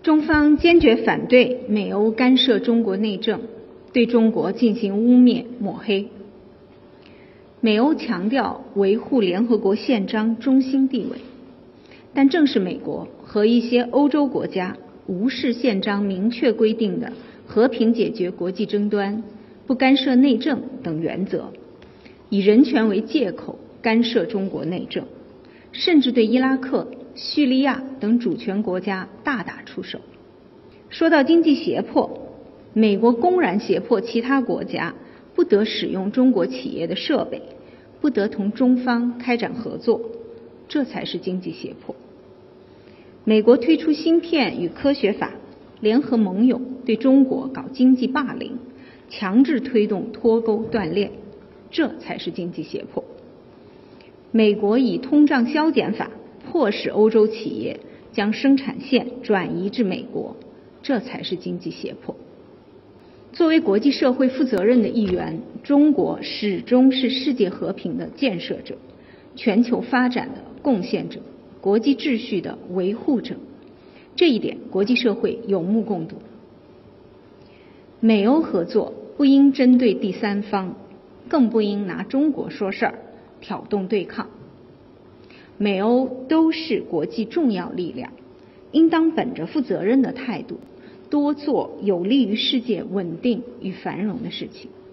中方坚决反对美欧干涉中国内政，对中国进行污蔑抹黑。美欧强调维护联合国宪章中心地位，但正是美国和一些欧洲国家无视宪章明确规定的和平解决国际争端、不干涉内政等原则，以人权为借口干涉中国内政，甚至对伊拉克、叙利亚等主权国家大打出手。说到经济胁迫，美国公然胁迫其他国家不得使用中国企业的设备，不得同中方开展合作，这才是经济胁迫。美国推出芯片与科学法，联合盟友对中国搞经济霸凌，强制推动脱钩断链，这才是经济胁迫。美国以通胀削减法迫使欧洲企业将生产线转移至美国，这才是经济胁迫。作为国际社会负责任的一员，中国始终是世界和平的建设者、全球发展的贡献者、国际秩序的维护者，这一点国际社会有目共睹。美欧合作不应针对第三方，更不应拿中国说事儿，挑动对抗。美欧都是国际重要力量，应当本着负责任的态度，多做有利于世界稳定与繁荣的事情。